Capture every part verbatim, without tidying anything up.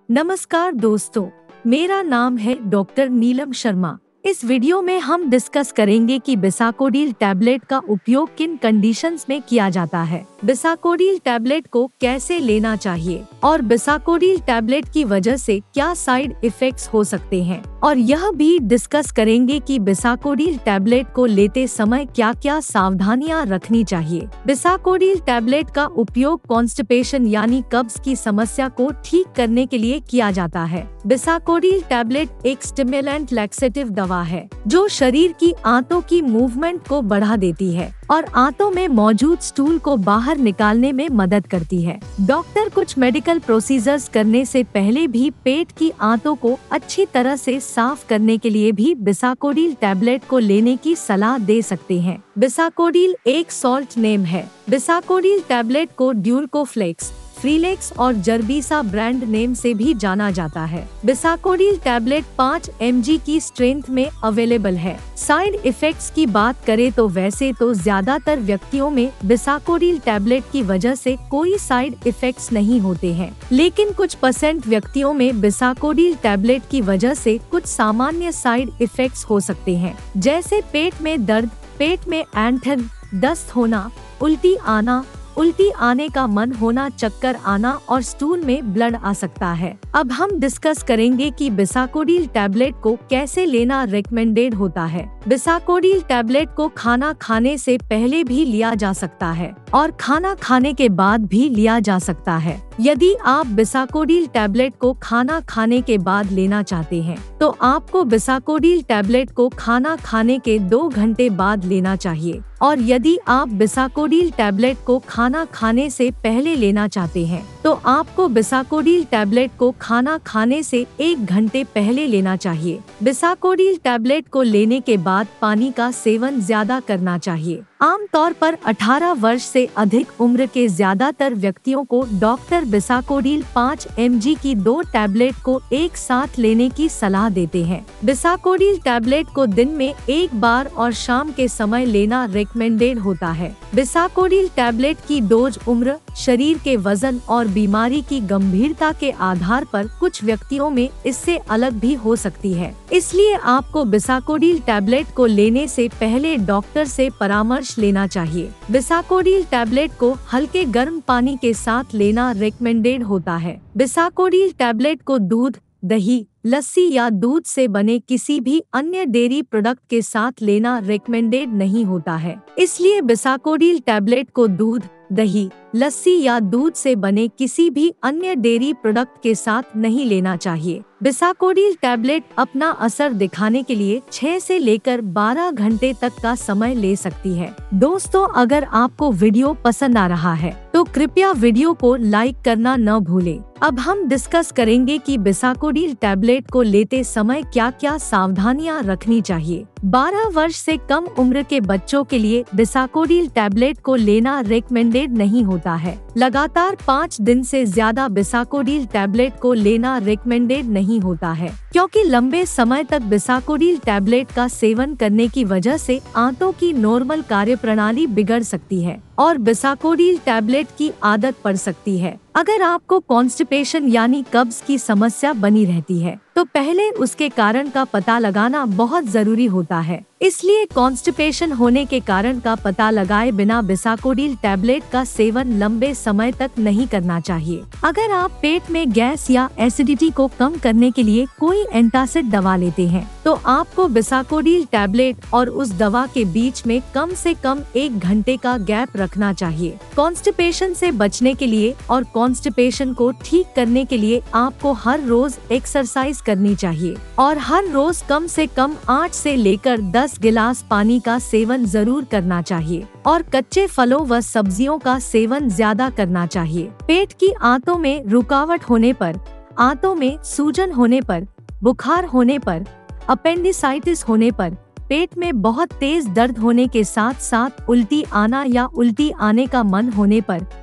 नमस्कार दोस्तों, मेरा नाम है डॉक्टर नीलम शर्मा। इस वीडियो में हम डिस्कस करेंगे कि बिसाकोडील टैबलेट का उपयोग किन कंडीशंस में किया जाता है, बिसाकोडील टैबलेट को कैसे लेना चाहिए और बिसाकोडील टैबलेट की वजह से क्या साइड इफेक्ट्स हो सकते हैं, और यह भी डिस्कस करेंगे कि बिसाकोडील टैबलेट को लेते समय क्या क्या सावधानियां रखनी चाहिए। बिसाकोडील टैबलेट का उपयोग कॉन्स्टिपेशन यानी कब्ज की समस्या को ठीक करने के लिए किया जाता है। बिसाकोडील टैबलेट एक स्टिमुलेंट लैक्सेटिव दवा है जो शरीर की आंतों की मूवमेंट को बढ़ा देती है और आंतों में मौजूद स्टूल को बाहर निकालने में मदद करती है। डॉक्टर कुछ मेडिकल प्रोसीजर्स करने से पहले भी पेट की आंतों को अच्छी तरह से साफ करने के लिए भी बिसाकोडील टैबलेट को लेने की सलाह दे सकते हैं। बिसाकोडील एक सॉल्ट नेम है। बिसाकोडील टैबलेट को ड्यूलकोफ्लेक्स, फ्रीलेक्स और जर्बीसा ब्रांड नेम से भी जाना जाता है। बिसाकोडील टैबलेट पाँच एम जी की स्ट्रेंथ में अवेलेबल है। साइड इफेक्ट्स की बात करें तो वैसे तो ज्यादातर व्यक्तियों में बिसाकोडील टैबलेट की वजह से कोई साइड इफेक्ट्स नहीं होते हैं, लेकिन कुछ परसेंट व्यक्तियों में बिसाकोडील टैबलेट की वजह से कुछ सामान्य साइड इफेक्ट्स हो सकते हैं, जैसे पेट में दर्द, पेट में ऐंठन, दस्त होना, उल्टी आना, उल्टी आने का मन होना, चक्कर आना और स्टूल में ब्लड आ सकता है। अब हम डिस्कस करेंगे कि बिसाकोडील टैबलेट को कैसे लेना रेकमेंडेड होता है। बिसाकोडील टैबलेट को खाना खाने से पहले भी लिया जा सकता है और खाना खाने के बाद भी लिया जा सकता है। यदि आप बिसाकोडील टैबलेट को खाना खाने के बाद लेना चाहते हैं तो आपको बिसाकोडील टैबलेट को खाना खाने के दो घंटे बाद लेना चाहिए, और यदि आप बिसाकोडील टैबलेट को खाना खाने से पहले लेना चाहते हैं तो आपको बिसाकोडील टैबलेट को खाना खाने से एक घंटे पहले लेना चाहिए। बिसाकोडील टैबलेट को लेने के बाद पानी का सेवन ज्यादा करना चाहिए। आमतौर पर अठारह वर्ष से अधिक उम्र के ज्यादातर व्यक्तियों को डॉक्टर बिसाकोडील पाँच एम जी की दो टैबलेट को एक साथ लेने की सलाह देते हैं। बिसाकोडील टैबलेट को दिन में एक बार और शाम के समय लेना रेकमेंडेड होता है। बिसाकोडील टैबलेट की डोज उम्र, शरीर के वजन और बीमारी की गंभीरता के आधार पर कुछ व्यक्तियों में इससे अलग भी हो सकती है, इसलिए आपको बिसाकोडील टैबलेट को लेने से पहले डॉक्टर से परामर्श लेना चाहिए। बिसाकोडील टैबलेट को हल्के गर्म पानी के साथ लेना रेकमेंडेड होता है। बिसाकोडील टैबलेट को दूध, दही, लस्सी या दूध से बने किसी भी अन्य डेयरी प्रोडक्ट के साथ लेना रेकमेंडेड नहीं होता है, इसलिए बिसाकोडील टैबलेट को दूध, दही, लस्सी या दूध से बने किसी भी अन्य डेयरी प्रोडक्ट के साथ नहीं लेना चाहिए। बिसाकोडील टैबलेट अपना असर दिखाने के लिए छह से लेकर बारह घंटे तक का समय ले सकती है। दोस्तों, अगर आपको वीडियो पसंद आ रहा है तो कृपया वीडियो को लाइक करना न भूलें। अब हम डिस्कस करेंगे कि बिसाकोडील टैबलेट को लेते समय क्या क्या सावधानियां रखनी चाहिए। बारह वर्ष से कम उम्र के बच्चों के लिए बिसाकोडील टैबलेट को लेना रेकमेंडेड नहीं होता है। लगातार पाँच दिन से ज्यादा बिसाकोडील टैबलेट को लेना रेकमेंडेड नहीं होता है, क्योंकि लंबे समय तक बिसाकोडील टैबलेट का सेवन करने की वजह से आंतों की नॉर्मल कार्यप्रणाली बिगड़ सकती है और बिसाकोडील टैबलेट की आदत पड़ सकती है। अगर आपको कॉन्स्टिपेशन यानी कब्ज की समस्या बनी रहती है तो पहले उसके कारण का पता लगाना बहुत जरूरी होता है, इसलिए कॉन्स्टिपेशन होने के कारण का पता लगाए बिना बिसाकोडील टैबलेट का सेवन लंबे समय तक नहीं करना चाहिए। अगर आप पेट में गैस या एसिडिटी को कम करने के लिए कोई एंटासिड दवा लेते हैं तो आपको बिसाकोडील टैबलेट और उस दवा के बीच में कम से कम एक घंटे का गैप रखना चाहिए। कॉन्स्टिपेशन से बचने के लिए और कॉन्स्टिपेशन को ठीक करने के लिए आपको हर रोज एक्सरसाइज करनी चाहिए और हर रोज कम से कम आठ से लेकर दस गिलास पानी का सेवन जरूर करना चाहिए और कच्चे फलों व सब्जियों का सेवन ज्यादा करना चाहिए। पेट की आंतों में रुकावट होने पर, आंतों में सूजन होने पर, बुखार होने पर, अपेंडिसाइटिस होने पर, पेट में बहुत तेज दर्द होने के साथ साथ उल्टी आना या उल्टी आने का मन होने पर,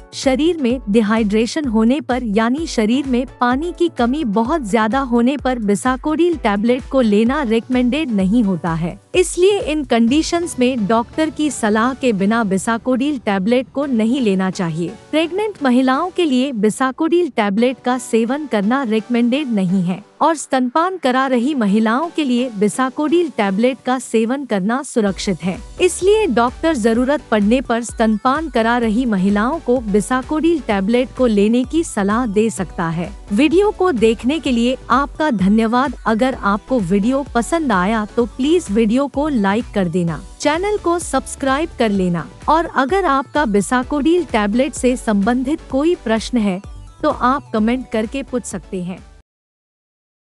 शरीर में डिहाइड्रेशन होने पर यानी शरीर में पानी की कमी बहुत ज्यादा होने पर बिसाकोडील टैबलेट को लेना रिकमेंडेड नहीं होता है। इसलिए इन कंडीशंस में डॉक्टर की सलाह के बिना बिसाकोडील टैबलेट को नहीं लेना चाहिए। प्रेग्नेंट महिलाओं के लिए बिसाकोडील टैबलेट का सेवन करना रिकमेंडेड नहीं है और स्तनपान करा रही महिलाओं के लिए बिसाकोडील टैबलेट का सेवन करना सुरक्षित है। इसलिए डॉक्टर जरूरत पड़ने पर स्तनपान करा रही महिलाओं को बिसाकोडील टैबलेट को लेने की सलाह दे सकता है। वीडियो को देखने के लिए आपका धन्यवाद। अगर आपको वीडियो पसंद आया तो प्लीज वीडियो को लाइक कर देना, चैनल को सब्सक्राइब कर लेना और अगर आपका बिसाकोडील टैबलेट से संबंधित कोई प्रश्न है तो आप कमेंट करके पूछ सकते हैं।